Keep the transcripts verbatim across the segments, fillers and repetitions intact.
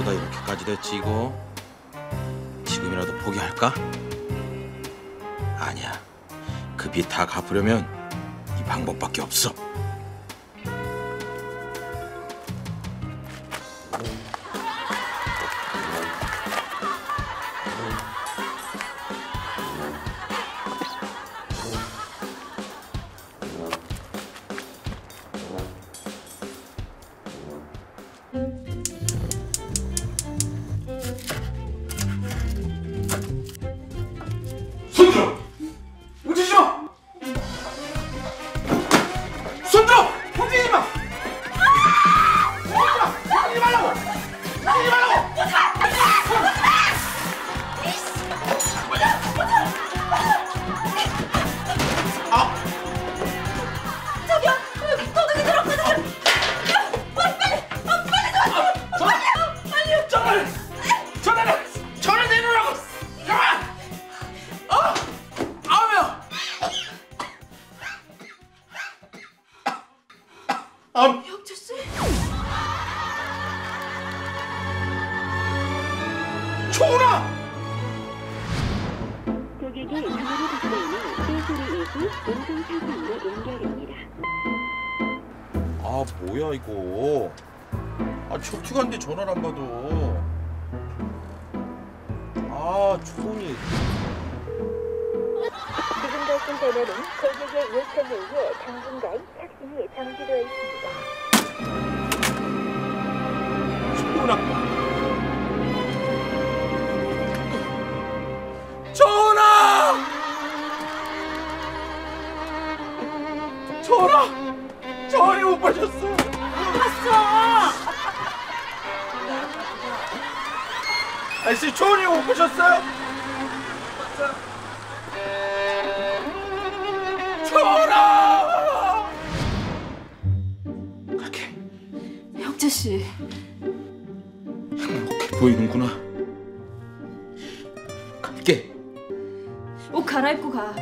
문제가 이렇게까지 됐지 이거? 지금이라도 포기할까? 아니야. 그 빚 다 갚으려면 이 방법밖에 없어. 손들어! 움직이지 마! 손들어! 움직이지 마! 움직이지 말라고! 움직이지 말라고! 아! 저기요! 도둑이 들었거든요! 빨리! 빨리! 빨리 도와줘! 전화! 빨리! 전화를! 전화를! 전화 내놓으라고! 전화! 어! 아우야! 아! 혁재 씨? 초은아! 고객이 전화를 받고 있는 떼소리 예수 음성상담으로 연결됩니다. 아 뭐야 이거? 아 척추간데 전화를 안 받아. 아 초은이. 지금 걸신 전화는 고객의 요청에 의해 당분간 착신이 정지되어 있습니다. 초은아! 전화! 전화! 전이 못 받았어. 봤어! 아저씨 전이 못 보셨어요? 전화! 갈게. 혁재 씨. 행복해 보이는구나. 갈게. 옷 갈아입고 가.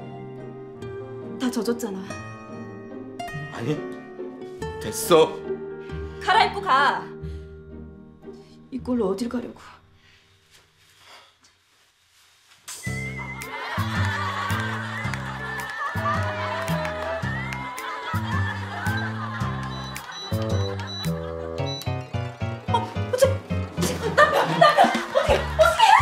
다 젖었잖아. 아니 됐어. 갈아입고 가. 이꼴로 어딜 가려고. 어, 어째, 남편, 남편, 어떻게, 어떻게 해,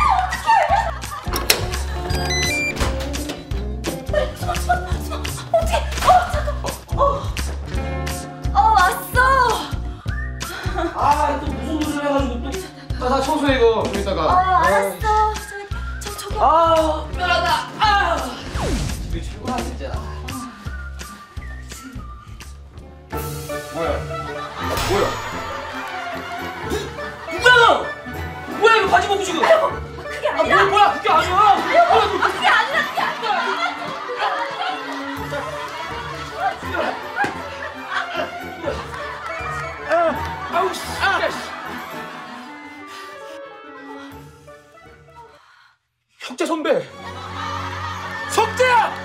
어떻게? 빨리 숨어, 숨어, 숨어, 어떻게? 어, 잠깐, 어, 어, 왔어. 아, 또 무슨 일을 해가지고 또. 나, 나 청소해 이거 좀 어, 이따가. 알았어. 저기, 저, 저기. 아, 미안하다. 아, 집이 최고야 진짜. 뭐야? 아, 뭐야? 누구야? 뭐야 이거 바지 벗고 지금? 그게 아, 아니라. 뭐야 뭐야 그게 아니야. 뭐야, 아, 그게 아니라, 그게 아니라. 아, 아우 씨. 아, 씨. 혁재 선배. 석재야.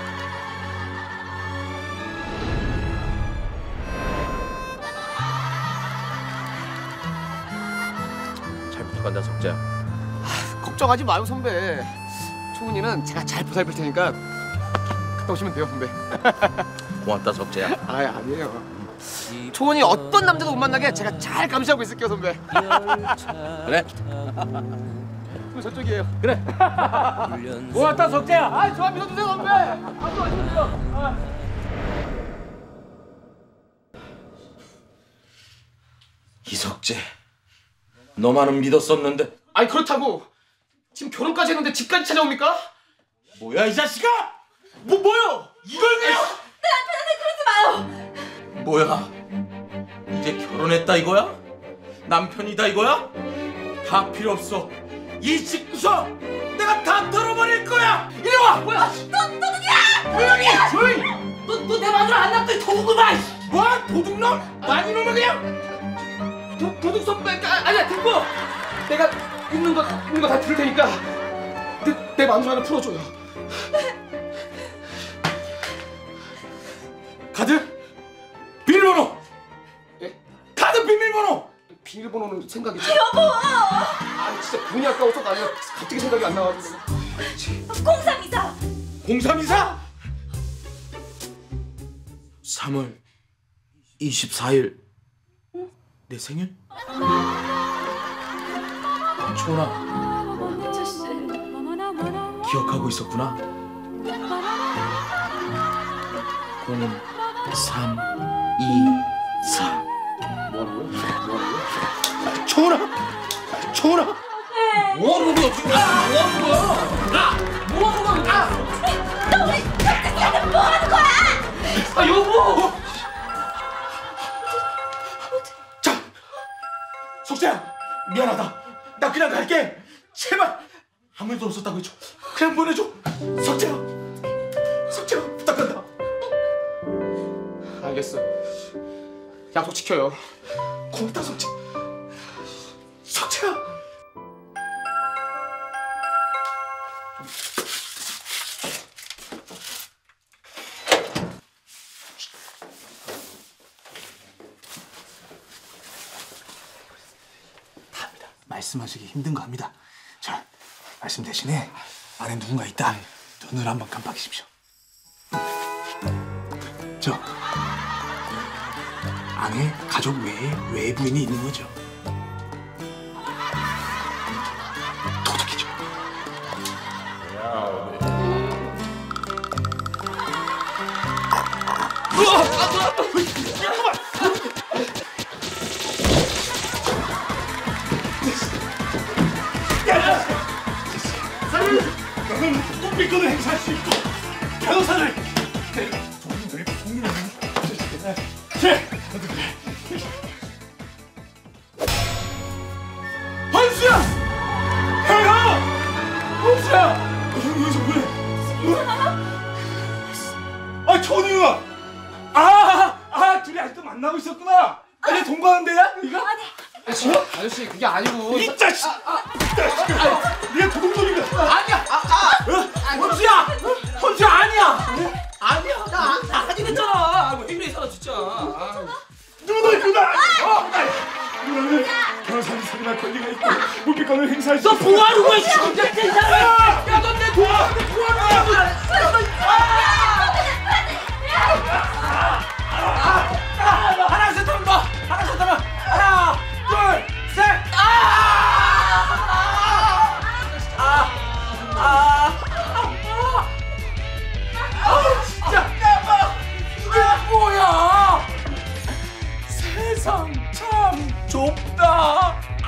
잘 부탁한다 석재야. 걱정하지 마요 선배. 초은이는 제가 잘 보살필 테니까 갔다 오시면 돼요 선배. 고맙다 석재야. 아 아니에요. 초은이 어떤 남자도 못 만나게 제가 잘 감시하고 있을게요 선배. 그래? 그럼 저쪽이에요. 그래. 고맙다 석재야. 아, 저 믿어주세요 선배. 앞으로 와주세요. 아. 이석재, 너만은 믿었었는데. 아니 그렇다고 지금 결혼까지 했는데 집까지 찾아옵니까? 뭐야 이 자식아? 뭐 뭐요? 이걸 그냥. 남편한테 그러지 마요. 뭐야? 이제 결혼했다 이거야? 남편이다 이거야? 다 필요 없어. 이 집구석 내가 다 털어버릴 거야. 이리 와. 뭐야? 너 도둑이야. 조용히 해. 조용히. 너 내 마누라 안 놨더니 도둑이구만. 뭐? 도둑놈? 난 이놈을 그냥. 도, 도둑 선배 아, 아니야 듣고 내가 있는 거 있는 거 다 들을 테니까 내, 내 마누라를 풀어줘요. 카드? 비밀번호. 예? 카드 비밀번호. 비밀번호는 생각이 여보. 진짜 돈이 아까워서 아니라 갑자기 생각이 안 나가지고. 공삼이사. 공삼이사? 삼월 이십사일 내 생일? 초은아, 아저씨. 기억하고 있었구나. 공은 삼, 이, 사. 뭐하는 거야? 뭐하는 거야? 초은아! 초은아! 뭐하는 거야 지금? 아, 뭐하는 거야? 아, 뭐하는 거야? 아, 너 우리 깜짝이야. 뭐 하는 거야? 아 여보. 자! 석재야! 미안하다. 나 그냥 갈게. 제발! 아무 일도 없었다고 해줘. 그냥 보내줘. 석재야! 석재야 부탁한다. 알겠어. 약속 지켜요. 고맙다 석재. 석재야! 답니다. 말씀하시기 힘든 거 압니다. 자, 말씀 대신에 안에 누군가 있다. 눈을 한번 깜빡이십시오. 저 안에 가족 외에 외부인이 있는 거죠. 도둑이죠. 너는 꽃빛권을 행사할 수 있고 변호사를 헌수야! 형아! 헌수야! 형이 여기서 왜? 아 천우야! 아! 아 둘이 아직도 만나고 있었구나! 아니 동거하는 데야? 이거? 아저씨, 아저씨 그게 아니고. 이 자식! 이 자식아! 네가 도둑놈인가? 아니야. 아, 아, 헌수야. 헌수야 아니야. 아니야. 나, 나 하긴 했잖아. 아, 뭐 힘내 있어 진짜. 아. 누나 누나! 어! 누나는 변호사님 세분할 권리가 있고 무비권을 행사할 수 너 있어. 뭐하는 거야 지금? 야, 이 사람. 야, 너 내 돈. 뭐하는 거야? 하나 셋 하면 너. 하나 셋 하면 하나, 둘, 셋. 아! 아! 아! 아! 진짜. 이게 뭐야? 세상 참 좁다.